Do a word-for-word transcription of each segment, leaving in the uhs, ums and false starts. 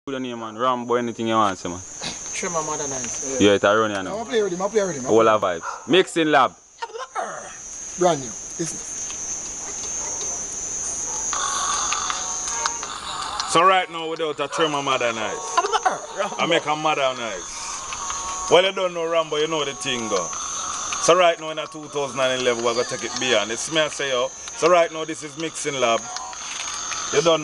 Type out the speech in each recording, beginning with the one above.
Good name, man. Rambo, anything you want, say, man. Tremor Maddanize. Yeah, it's a run, you know. I'll play with him, I'll play with him. All our vibes. Mixing lab. Brand new. Listen. So right now, without a Tremor Maddanize, I make a Maddanize. Well, you don't know Rambo, you know the thing, though. So right now in a two thousand eleven, we're going to take it beyond. It's me I say, yo. So right now, this is Mixing Lab. You don't know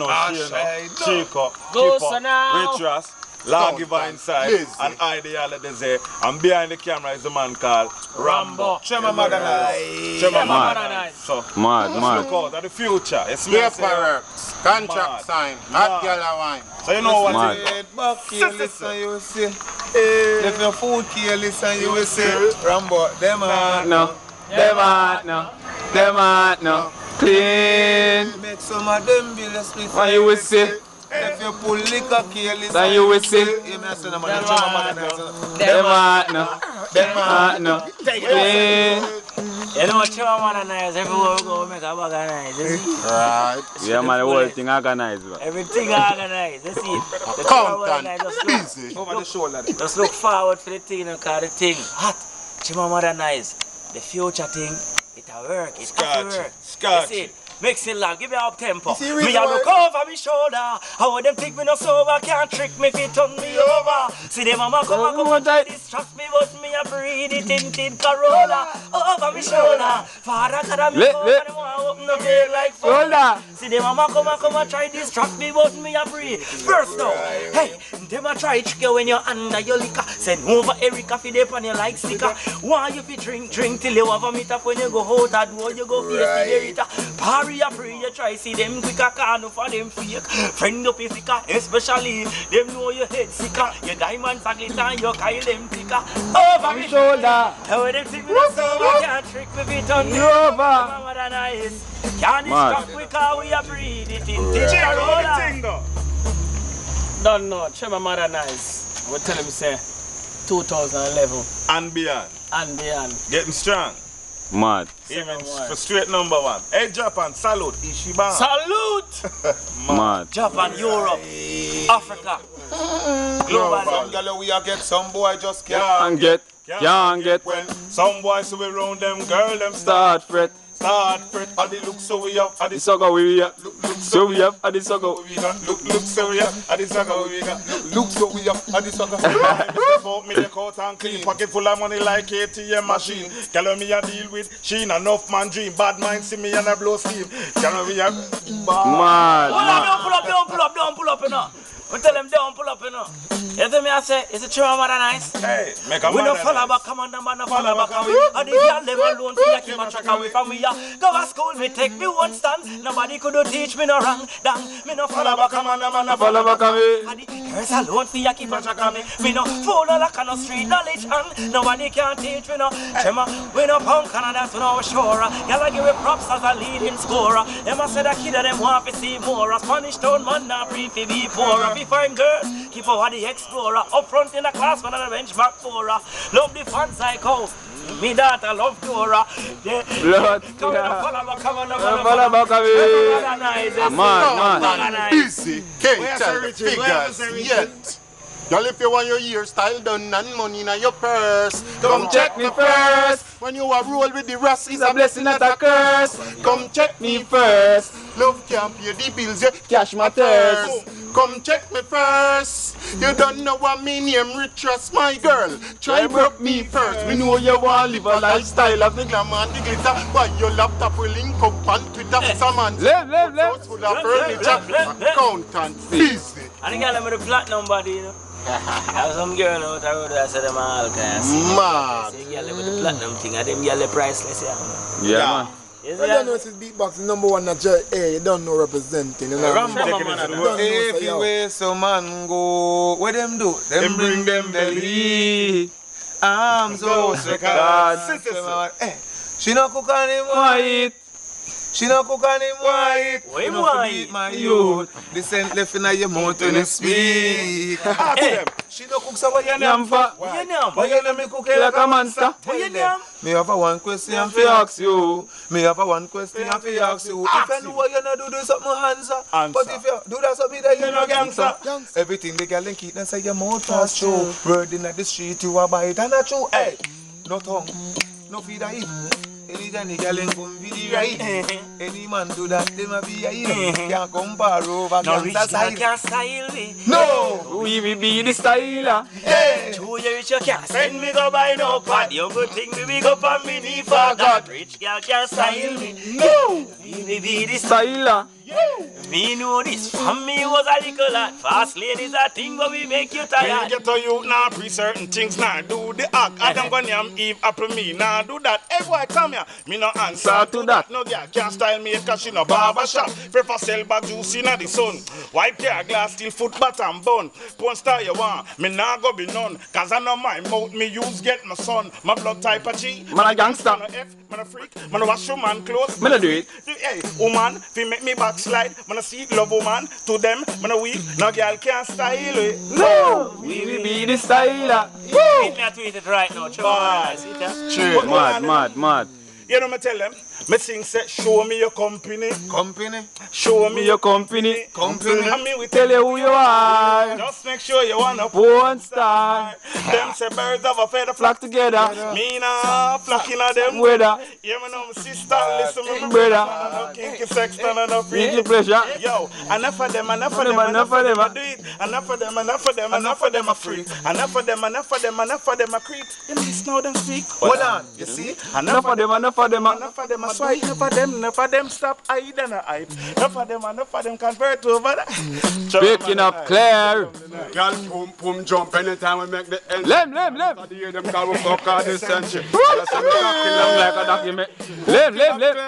Chico, Kiprich, Lab Lawgiver inside, and I the Alozade. And behind the camera is a man called Rambo. Tremor Maddanize. Tremor Maddanize. So, mad, mad. look out at the future. It's me Paper works, contract sign, hot girl and wine. So you know what mad. it is? Back careless and you will see. If your food careless and you will see. Rambo, them are no. Them out no. Them out no. Clean. make some of them bills split. What you will see? If you pull liquor careless, Then you will see. you may say, no, man, Tremor Maddanize. Them out no. Them out no. Clean. You know, Tremor Maddanize, everywhere we go, we make a organize, you see? Right. Yeah, man, the whole thing organized, bro. Everything organized, you see? The Count Tremor and Maddanize just busy. Over the shoulder. look, just look forward for the thing, because the thing hot. Tremor Maddanize, the future thing, it'll work, it have to work. Scotch. You see? Mixing lab, give me up tempo. see Me reason a look why- over me shoulder. How them think me no sober, can't trick me if it turn me over. See them mama come and come and try distract me, but me a breathe it in tin Corolla. Over me shoulder. Father God a me Let- over, let- them want open the veil like Shoulder. See them mama come and come and try distract me, but me a breathe. First now, hey, them a try trick you when you're under your liquor. Send over Erica fi dip on you like sticker. Why you fi drink, drink till you have a meet up when you go out that door, you go face the derita. Parry a pray, you try see them quicker, can't no for them fake. Friend up is sicker, especially them know your head sicker. Your diamonds are glitter and your Kyle them thicker. Over me shoulder. How them think me no sober, can't trick me fit on me. Over. Maddanize. Can't distract we cause we a breathe it in tin Corolla. Don't know, Tremor Maddanize. I will tell him say two thousand eleven And beyond. and beyond. Getting strong. Mad. Even more. for straight number one. Hey Japan, salute, Ishiban. Salute! Mad. Japan, Europe, Africa, global. Some girl we a get, some boy just can't. Can't get. Can't get. When some boys who around them girl them Start start fret. start fret. At the look so we have, at the The sugar we have. So we have at the sugar. we got. Look, look so we have, at the sucker we got. Look, look so we have, at the sucker. Me the coat and clean, pocket full of money like A T M machine. Tell me I deal with, she ain't enough man dream. Bad mind see me and I blow steam. Tell me I Mad. Hold on, Mad. don't pull up, don't pull up, don't pull up, you know. We tell them don't pull up, you know. You tell me I say, it's a Tremor Maddanize. Hey, make a We no Maddanize. follow back, come on, man, no follow back away. And the girl them alone, see ya keep a track away from me. Go to school, me take me one stand. Nobody could teach me no wrong. Dang, me no follow back, come on, man, no Follow back away. And the girls alone, see ya keep a track of me. Me no follow like no street knowledge, and nobody can teach me no. Tremor, we no punk and that's no sure. Girl, I give me props as a leading scorer. Them a say that kid of them want to see more. A Spanish town man not free to be poor. If you find girls, keep over the explorer. Up front in the class, man, on the bench back for her. Love the fans like how me daughter love Dora. Yeah. Blood. Come on, follow back, come on, follow Follow back away. back. Mad, mad. Busy, can't Where's tell the the Richie? Where's the figures Richie? yet. Y'all, if you want your hairstyle done and money in your purse, come check me first. When you are roll with the rust, It's a blessing, not a curse. come check Me me first. Love can't pay the bills, you Cash matters. Come check me first. You don't know what me name Richest, my girl. Try broke me first. We know you want live a lifestyle of the glamour and the glitter. Why your laptop will link up on Twitter? Some man Left, left, house left. full of furniture. Accountant, busy. And the girl with the platinum body, you know. Have some girl out the road that said them all kinds. Mad. See, girl with the platinum thing, and them girl priceless, yeah. Yeah, man. You see You don't know that? it's beatboxing number one that you, hey, you don't know representing. You know what I mean? Rambo, Taking it to the Don't world. know, so, if you yo. way some man go, what them do? Them bring them belly. Arms out, God. Hey, she no cook on him White. She no cook and him white. What him You know white? beat my youth. The scent left in your mouth when you speak. Ask them. She no cook so what you name for? What you name? Why you name me cook Like a monster. What you name? Me have a one question for ask you. Me have a one question for ask you. If you know what you no do, do something answer. But if you do that something that you no gangster. Everything the girl keep and say your mouth pass through. Word in the street you a bite and a chew. Hey, no tongue, no feed a eat. Anytime the girl ain't come with the right. Any man do that, them a be a hero. Can't compare over No rich gangster girl style. can't style me. No! We will be the styler. Hey! Two you rich you can't send me go buy no pad. You good thing me big up on me knee for God. Rich girl can't style me. No! We will be the Styler. Me know this from me was a little lad. Fast lane is a thing but we make you When you tired. get to you, now pre certain things, now do the act. Adam gonna name Eve apple me, now do that. Hey boy, come here, me no answer to that. No girl can't style me cause she no barber shop. Prefer sell back juice in the sun. Wipe your glass till foot bat and bun. Porn star you want, me nah go be none. Cause I know my mouth me use get my son. My blood type a G. Man a gangster. Man a F, man a freak, man a wash your man clothes. Man a do it. Hey, woman, fi make me backslide. Man a see love woman. To them, man a weak. No girl can't style it. No! We will be the styler. Tweet me a tweet it right now. Boy, see that? True. Mad, mad, mad. You know me tell them, me sing say, show me your company. Company, Show me Me your company. company. And me we Tell you who you are. just make sure you wanna One star. them say birds of a feather Flock flock. together. Me nah flocking at them. Weather. Yeah, me know my sister, listen me, my Brother. brother. No kinky sexton and no Feel free. pleasure. Yo, enough of them, enough of them, enough of them, I do it. Enough of them, enough of them, enough of them, I free. Enough of them, enough of them, enough of them, I creep. You listen how them speak. Hold on, you see? Enough of them, enough of them. Enough of them, I swipe. Enough of them, enough of them stop hide and a hype. Enough of them, enough of them convert over that. Picking up clear. Girl, pum pum jump anytime we make the end. Lem, lem, lem. I hear them call we fuck all this century. That's a long like a document. Lem, lem, lem.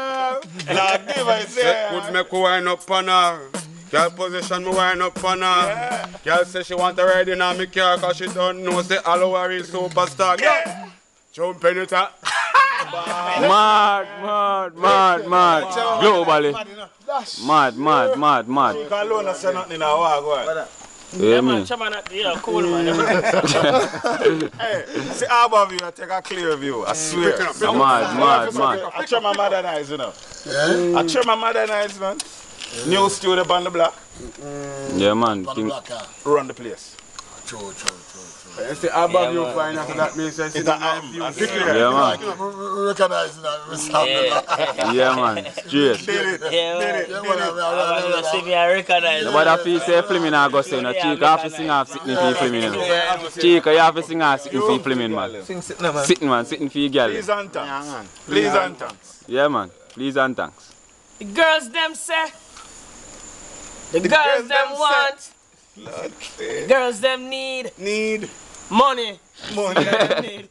Nah, give I say. Could make we wind up on her. Girl position me wind up on her. Girl say she want to ride in on me car cause she don't know say Allo a real superstar. Girl, jump in it. Mad, mad, mad, mad. Globally. Mad, mad, mad, mad. You can alone say nothing in our go. Yeah, man. Yeah, cool man. Hey, see how above you, I take a clear view. I swear. Mad, mad, mad. I Tremor Maddanize, you know. I Tremor Maddanize, man. New studio on the block. Yeah, man. On the King- black car. Run the place. True, true, true, true. You see above you find out that means it's It's a um, I think Yeah, man. We recognize that. We stop the Yeah, man. Straight. did it. Yeah, man. Did it. Yeah, Did man, it. I- I- I- I- See me, I recognize. Nobody feel say flaming I go say no. Chico, you have to sing off sitting for your flaming. Chico, you have to sing off sitting for your flaming, man. Sing sit now, man. Sitting, man. Sitting for your girl. Please and thanks. Please and thanks. Yeah, man. Please and thanks. The girls them say. The, girls girls, them them want. The girls them need Need money. money. Need.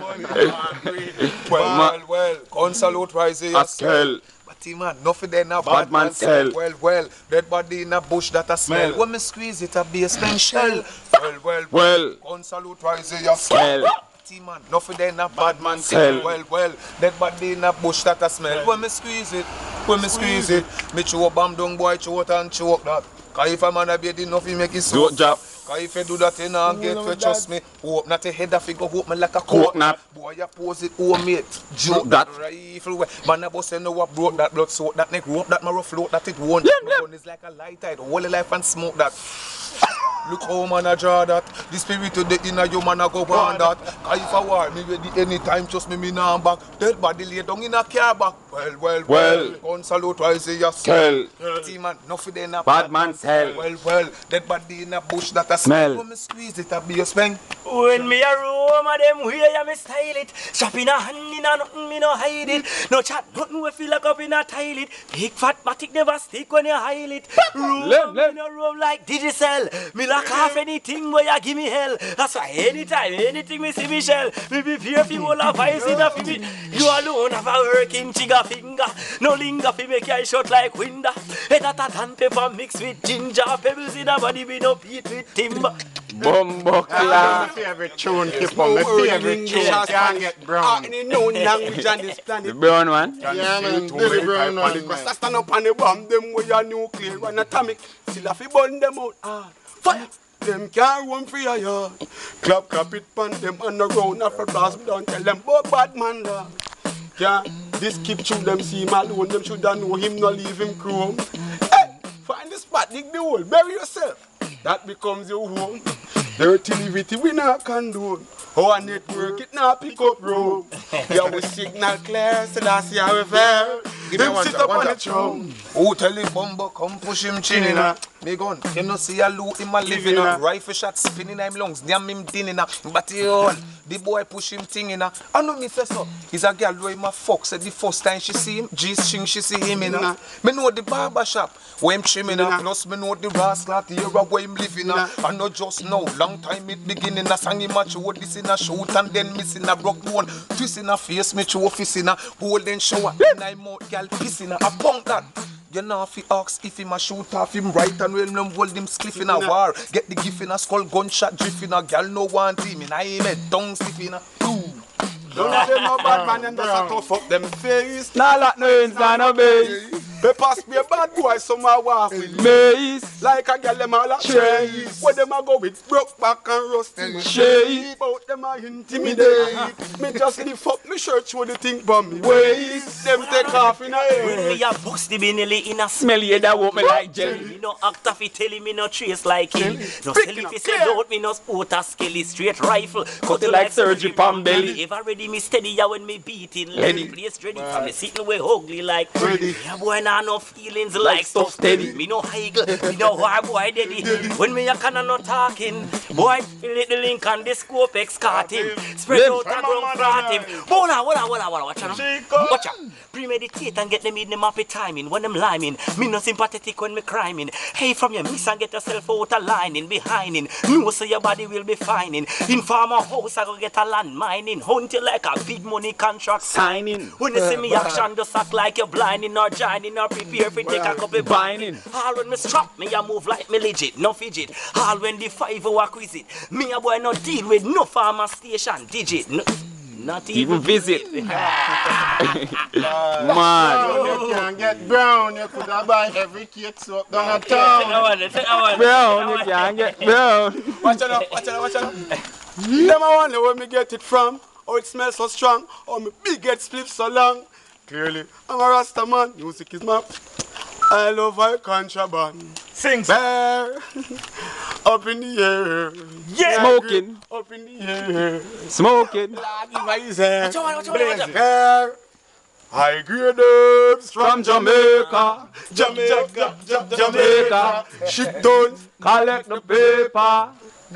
Well, well, consalute rise A yourself. skull. But man, nothing there now. Bad man tell. Well, well, dead body in a bush that a smell. Smell. When me squeeze it, a be a spent shell. Well, well, Well. consalute rise yourself. Skull. Man, nothing there now. Bad man Tell. tell. Well, well, dead body in a bush that a smell. When me squeeze it, when me squeeze it, me chew bam down boy, chew out and choke that. Cause if a man a be enough, he make it so. Don't jump. Cause if you do that, you know, get to trust me. Hope not a head of figure, hope me like a Coke coke. nap. Boy, you pose it, oh mate. Joke That. that rifle. way. Man, I boss know what broke that blood, so that neck rope, that marrow float, that it won't. Yep, Gun is like a light tide, hold the life and smoke that. Look how man a draw that. The spirit of the inner you man a go on that. Cause if I war me ready anytime, trust me, me nah back. Dead body lay down in a car back. Well, well, Well. Gun salute, I say yes. Skull. Team man, nothing there na Bad man tell. Well, well, dead body in a bush that a Smell. When me squeeze it, a be a speng. When me a roam a them way, ya me style it. Strap in a hand in a nothing, me no hide it. No chat, nothing we feel like up in a toilet. Big fat matic never stick when you hide it. Roam, Lem, lem. me no roam like Digicel. Me lock off anything where you give me hell. That's why anytime, anything me see me shell. Me be fear fi all a vice in a fi me. You alone have a working trigger finger. No linger fi make your shot like window. Hey, that a tan pepper mixed with ginger. Pebbles in a body we no eat with timber. Bumbo My favorite tune, Kipo. My favorite tune. Can't get brown. Any known language on this planet. The brown one. Yeah, man. Billy Brown one, man. Stand up on the bomb, them with your nuclear and atomic. Still have to burn them out. Ah, fire! Them can't run for your yard. Clap, clap it pan them on the ground. After blast, don't tell them about bad man. Lord. Yeah, this keep through them see him alone. Them should know him, not leave him chrome. Hey, find the spot, dig the hole, bury yourself. That becomes your home. Dirty livity we not condone. Our network it not pick up road. Yeah, we signal clear, so that's how we fair. Give me Them one sit shot, up one on the shot. throne. Oh, tell the bumbo, come push him chin in a. Me gun, him no see a loot him a living a. Rifle shot spinning him lungs, damn him din in a. But he all, the boy push him thing in a. I know me say so. He's a girl who him a fuck. Said the first time she see him, G-string she see him in a. Me know the barber shop, where him trimming a. Plus me know the rascal, the era where him living a. I know just now, long time it beginning a. Sang him a show this in a shoot and then missing a broke bone. Twist in a face, me show office in a. Golden shower, then I mouth girl piss in a. I punk that. You know if he asks if him a shoot off him right and when him hold him spliff in a war. Get the gift in a skull, gunshot drift in a girl no want him in a him head tongue stiff in a. Don't say no bad man and just a tough up them face. Nah, like no ends, nah, no base. They pass me a bad boy, some a walk with Maze. like a girl them all a chase. Where them a go with broke back and rusty Chase. About them a intimidate. Me just lift up me shirt show the thing from me waist. Them take off in a When air. me a books the binily in a Smelly that won't me like jelly. Me no act of it telling me no trace like him. No sell if he say don't me no sport a skelly straight rifle. Cut it like surgery palm belly. Ever ready me steady ya when me beating. Let me place ready for me sitting way ugly like ready. Yeah boy nah no feelings like stuff steady. Me no higgle, me no war boy daddy. When me a can no talking, boy feel it the link and the scope escort him. Spread out and ground flat him. Hold on, hold on, hold on, hold on, watch out. Chico. Watch out. Premeditate and get them in them happy timing. When them liming, me no sympathetic when me criming. Hey, from your miss and get yourself out a lining behind in. No, so your body will be fine in. In farmer house, I go get a land mining. Hunt you like a big money contract signing. When you see me action, just act like you're blinding or joining or prepare for take a couple binding. All when me strap, me a move like me legit, no fidget. All when the five hour quiz it, me a boy no deal with no farmer station digit. No, not even, Even visit. Man. You can't get brown. You could have buy every cake soap down a town. Brown, you can't get brown. Watch out, watch out, watch out. Them a wonder where me get it from. Oh, it smells so strong. Oh, me big get split so long. Clearly, I'm a Rasta man. Music is my. I love my contraband. Sing. Bear up in the air. Yeah. Smoking. Up in the air. Smoking. Watch out, watch out, watch out. Bear. High grade herbs From Jamaica. Jamaica, Jamaica. Jamaica. Ship tons. Collect the paper.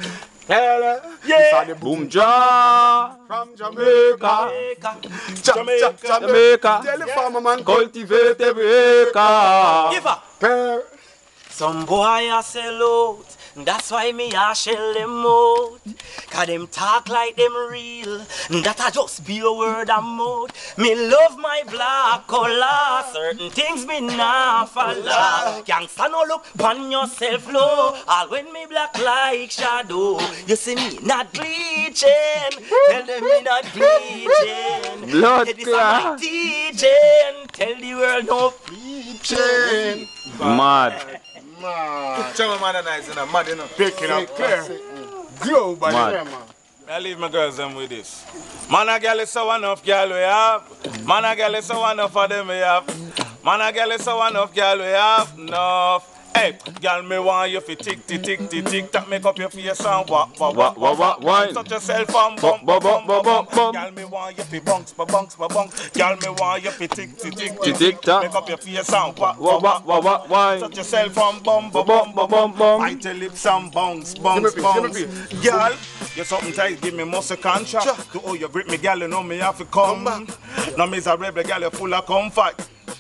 Yeah. Boom jar. From Jamaica. Jamaica. Jamaica. Jamaica. Tell the farmer man. Cultivate every acre. Give up. Bear. Some boy a sell out, that's why me a shell them out. Cause them talk like them real, that a just be a word of mouth. Me love my black color, certain things me nah follow. Gangsta no look pon yourself low, all when me black like shadow. You see me not bleaching, tell them me not bleaching. Blood Say this a clot. my teaching, tell the world no bleaching. Mad. Tremor Maddanize, you know, mad, you know. Picking up clear. Grow by Mad. the I leave my girls them with this. Man a girl is so enough girl we have. Man a girl is so enough for them we have. Man a girl is so enough girl we have. Enough. Hey, girl, me want you fi tick tick tick tick tick tap make up your face and walk walk walk Wa- wa- wa- wine. touch yourself and bump Bum, bump bum, bum, bump bum. Girl, me want you fi bounce ba bounce ba bounce. Girl, me want you fi tick tick tick Tick, tick, tap. make up your face and walk Wa- walk wa- wa- wa- wine. touch yourself and bump ba Bum, bump ba bum, bum, bump. bum. Bite your lips and bounce bounce Give me a bounce. piece, give me Girl, you something tight, give me muscle contract. To all you grip me, girl, you know me have to come. Now me's a rebel, girl, you full of comfort.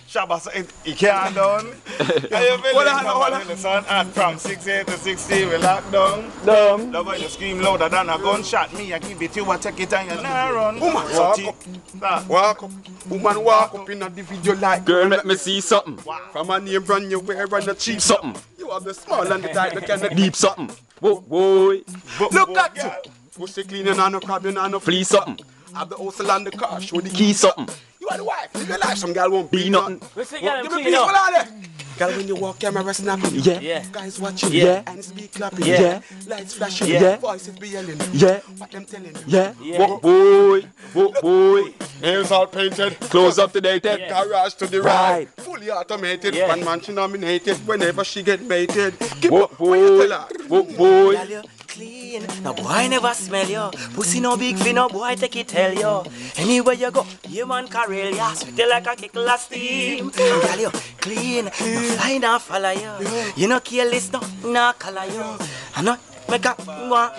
Shabba, so it, it can't done. Are you feeling it, man? Son, and from six eight to sixteen, we lock down. Dumb. Love when you scream louder than a gunshot. Me, I give it to you, I take it and you nah run. Woman, walk up. Walk up. Woman, walk up in the video like. Girl, let me see something. From a name brand you wear and the cheap Something. You are the small and the tight, the kind of Deep something. Whoa, boy. Look at you. Pussy cleaning and no crabbing and no Flee something. Have the hustle and the car. Show the Key something. You are the wife. Live your life. Some girl won't Be nothing. What's it, Give me clean peaceful up? out there. Girl, when you walk, camera snapping. Yeah. Yeah. Guys watching. Yeah. Hands be clapping. Yeah. Lights flashing. Yeah. Voices be yelling. Yeah. What them telling you? Yeah. Yeah. Whoa, boy. Whoa, boy. Nails all painted. Close up to date. Yeah. Garage to the Right. right. Fully automated. Yeah. One man she nominated whenever she get mated. Keep Whoa, up. What you boy. tell her? Whoa, boy. Girl, you clean. No boy never smell you. Pussy no big fin, no boy take it tell you. Anywhere you go, you man carry ya. Sweet like a kick of steam. Girl, you clean. No fly no follow you. You no careless, no no color you. I know make a one.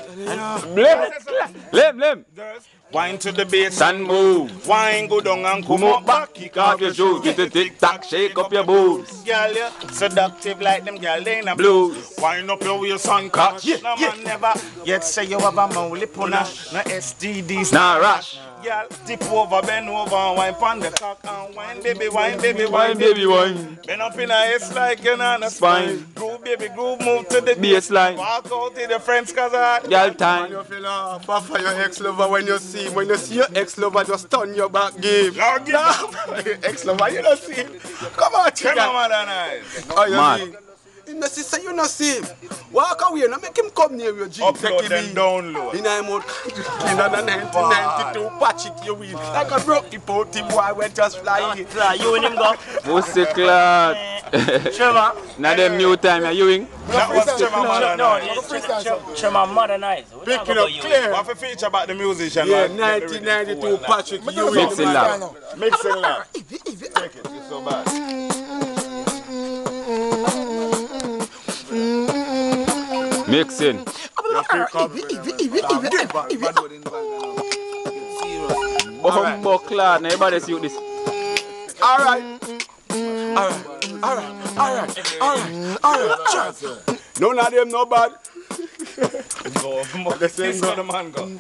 Lem. Lem, lem. Wine to the bass And move. Wine go down and come Come up up back. back. Kick off your shoes. Get the tick tock. Shake up your boobs. Girl, you seductive like them girl in a Blues. Wine up your waist and catch. Yeah, No man never yet say you have a mouly punna. No S T Ds. Nah, rush. Girl, tip over, bend over, and wine pon the cock and wine, baby, wine, baby, wine, Wine, baby, wine. Bend up in a ass like you're on a Spine. spine. Groove, baby, groove, move to the Baseline. Walk out to the friends, cause I Girl When time. you feel off for your ex-lover when you see him. When you see your ex-lover, just turn your back, give. Lawgiver. Ex-lover, you don't see him. Come on, Tremor Chico. Maddanize. Oh, you Mad. mean? In the sister, you not see him. Walk away, now make him come near your G. Upload then download. In a mode, in a nineteen ninety-two, patch it you win. Like a broke potty boy, we just flying. Fly, you and him go. Pussy clot. Tremor. Now them new time you ewing. That was Tremor No, Maddanize. it's Tremor Maddanize. What Picking about up you? clear. What a feature about the musician? Yeah, man? nineteen ninety-two, Patrick, you win. Mixing lab. Mixing lab. Take it, it's so bad. Mixing. Bumbo clot. Now everybody see this. All right. All right. All right. All right. All right. All right. Sure. None of them no bad. Go, let's see how the man go.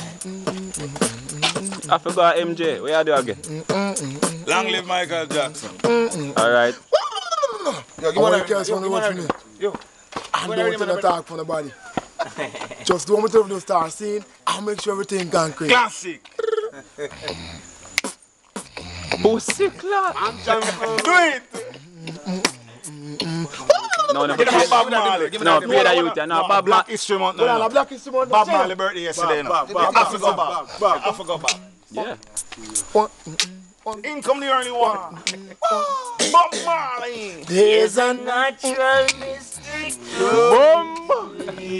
I forgot M J. Where you do again? Long live Michael Jackson. Alright. Yo, give me that cash from the watch for me. Yo. And don't tell the talk from the body. Just do what me to start seeing. I'll make sure everything concrete. Classic. Pussy clot. Do it. No, no, Give play, it Bob Marley. no, play that youth. No, No, Bob Black Marley. History Month. Well, No, I'm no. a black instrument. Bob Marley birthday yesterday. No. Bob, Bob, I forgot Bob, Bob. Bob. I forgot Bob. Yeah. In come the early one. Bob Marley. There's a natural mystery. Boom.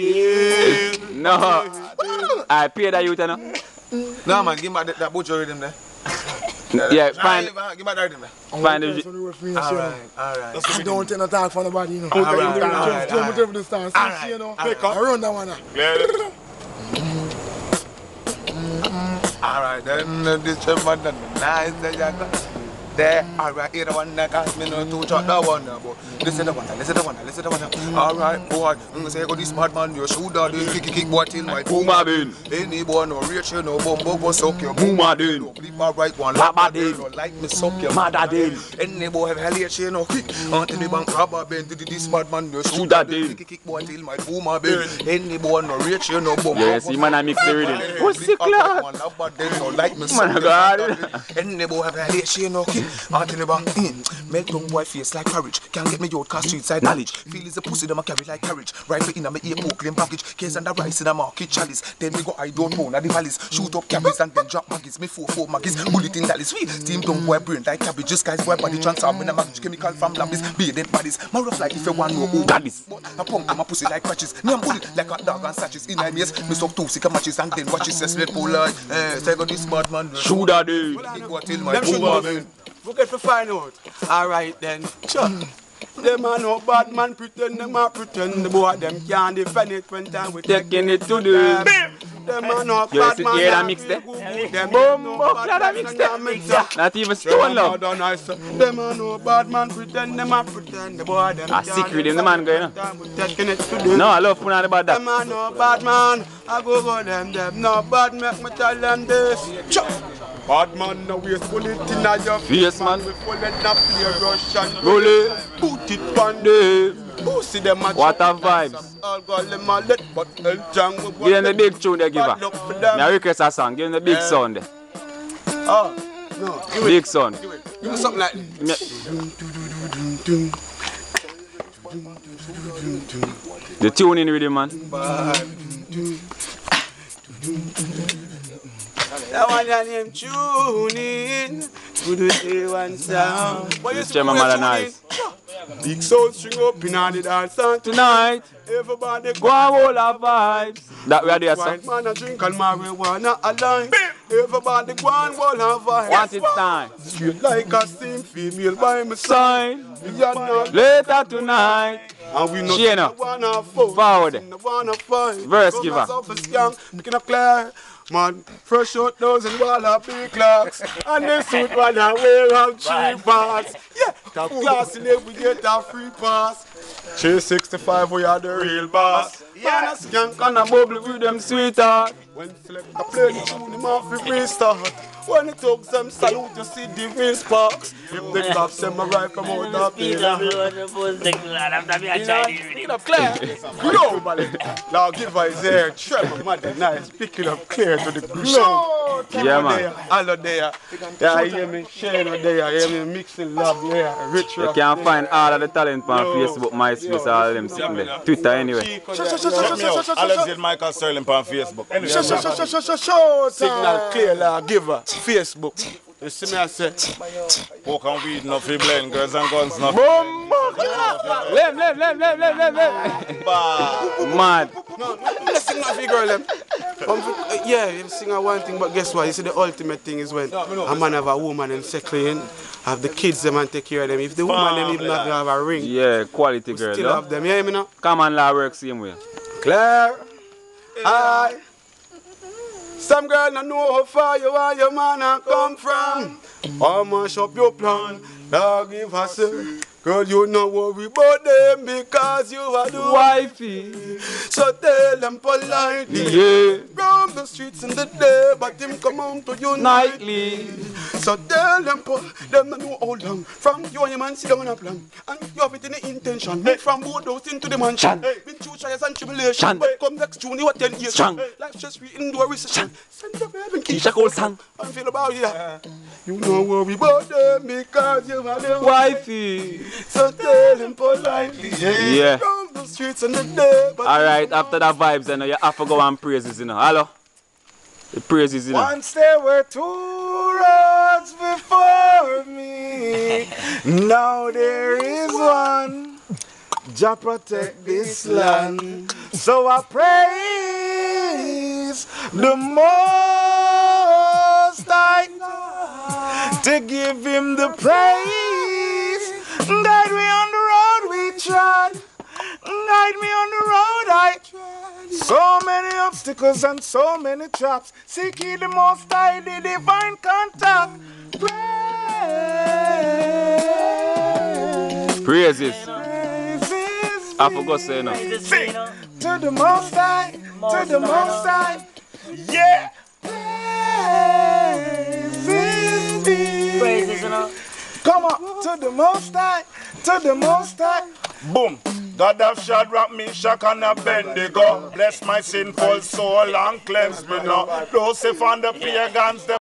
No. I pay that youth, no. No man, give me that, that butcher rhythm there. Yeah, find, Give me that rhythm there. find the. Alright, alright. I don't tell the talk from the body, you know. Alright, Just alright, do what to start seeing, you know. I run that one now. Alright, then uh, this Tremor Maddanize that you got there. Alright, here the one that got me no to chop that one now, but listen to the one, listen to the one, listen to the one. Alright, boy, I'm say go this bad man, you shoot that, they kick kick boy till my Booma bin. Any boy no reach you, no bumbo go suck your Booma din. no flip alright one, Lab lap din. no like me suck your Mada din. Any boy have hell you no kick until the bank rubber bend to this bad man, you shoot that that, din. kick kick boy till my booma bin. Any boy no reach you, no bumbo. Yeah, see, man, I mix the rhythm. Pussy clot. Man, I got it. And the boy have a late she no kick until the bank in. Make young boy face like courage. Can't get me out cause street side knowledge. Feel is a pussy them a carry like carriage. Rifle in a me ear poke them package. Case and the rice in a market chalice. Then me go I don't know na the valleys. Shoot up cabbages and then drop maggies. Me four four maggies. Bullet in dallies. We steam young boy brain like cabbages. Guys boy body transform in a magic chemical from labis. Be dead bodies. My rough like if you want no who got this. I pump them a pussy like patches. Me a bullet like a dog and satches. In my maze. Me suck two sick matches and then watch it says let pull like. Eh, say go this bad man. Shoot that day. Go till my Them should booma know. bin. We get to find out. All right then. Sure. Them a no bad man pretend, them a pretend. The boy them can't defend it when time we Taking it to the. Them a no You bad see, man. hear that a mix there? go Yeah, good Them Boom, no boom, bad that man, mix and them. mix them. Not even Tremor stone love. Maddanize. Them are no bad man pretend, them a pretend. The boy them I secret him, the man going. No, No, I love putting on the bad that. them are no bad man. I go go them, them no bad. Make me tell them this. Chop. Bad man, no waste bullet in your Face, man. We full it not play Russian. Roll it. Put it on the. Pussy them a What a vibes. all go them a let, but El Jang will Give them the big tune they give her. bad luck for them. I request a song. Give them the big Yeah. sound there. Oh, no. Give it. Big sound. Give it. Give me something like this. The tune in rhythm, man. That one your name tune in to the day one sound. What you This Tremor Maddanize. Big sound string up in all the dance and Tonight, everybody go and roll our vibes. That we are there, sir. white man a drink and marijuana alive. Everybody go and roll our vibes. Once it's time. Straight like a steam female by my side. Sign. We are not Later tonight. and we know Shana. wanna fool. Forward. No wanna fight. Verse giver. Making up clear. Man, fresh out those and wall up big clocks. And the suit one I wear out three parts. Yeah, top class in there we get a free pass. three sixty-five we are the real boss. Yeah, and a skank and a bubble with them sweetheart. When select a play the tune him off the restart. When it took them salute you see the real sparks. If the cops them arrive come out of the picking up clear. Globally. Lawgiver is here. Tremor Maddanize picking up clear to the globe. Yeah, man. Alozade. Yeah, you hear me? Shane there. You hear me? Mixing love there. Rich You can find all of the talent on Facebook, MySpace, all of them sitting there. Twitter anyway. Alozade Michael Sterling on Facebook. Signal clear, Lawgiver. Facebook. You see me, I say. Pork and weed, no free blend, girls and guns, no. Boom! Lem, lem, lem, lem, lem, lem, lem. Mad. No, let's sing that for you, girl. Them. Um, uh, yeah, you sing a one thing, but guess what? You see, the ultimate thing is when a man have a woman and settle in, have the kids them and take care of them. If the woman them even not have a ring, Yeah, quality girl. still though. have them. You hear me now? Common law works same way. Claire, I. Some girl don't know how far you are, your man a come from. I'll mash up your plan, Lawgiver say. Girl, you not worry about them because you are the Wifey. So tell them politely. Yeah. Roam the streets in the day, but him come home to you Nightly. So tell them, Paul, them not know how long. From you and your man sit down on a plan. And you have it in the intention. Move from board house into the mansion. Hey, been through trials and tribulations. Shan. Come next June, you are ten years. Shan. Hey, life stress free indoor recession. Send your baby and keep Keisha Cole sang. I feel about you. You know worry about them because you are the Wifey. So tell them politely. Yeah. Roam the streets in the day. but Alright, after that vibes, you know, you have to go and praises, you know. Hello? The praises, you know. Once there were two roads before me, now there is one. Jah protect this land, so I praise the Most High to give Him the praise. Guide me on the road we trod. Guide me on the road I trod. So many obstacles and so many traps. Seek ye the Most High, the divine contact. Praise. Praises. Praises I forgot to say no. Sing to the Most High, to the Most High. Yeah. Praises be. Praises, you know. Come on, to the Most High, to the Most High. Boom. God of Shadrach, Meshach, and Abednego. Bless my sinful soul and cleanse me now. Those if on the pagans,